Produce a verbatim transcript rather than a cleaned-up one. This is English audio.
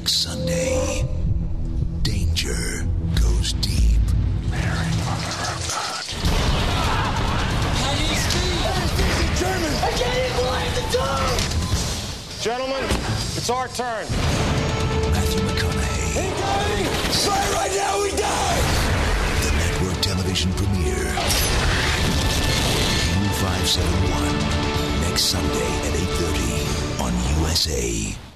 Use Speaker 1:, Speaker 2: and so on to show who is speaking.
Speaker 1: Next Sunday, danger goes deep.
Speaker 2: Mary, mother of God.
Speaker 3: German! I can't even believe the dog!
Speaker 4: Gentlemen, it's our turn.
Speaker 1: Matthew McConaughey.
Speaker 3: Hey, Daddy! Fire right now, we die!
Speaker 1: The network television premiere. U five seventy-one. Next Sunday at eight thirty on U S A.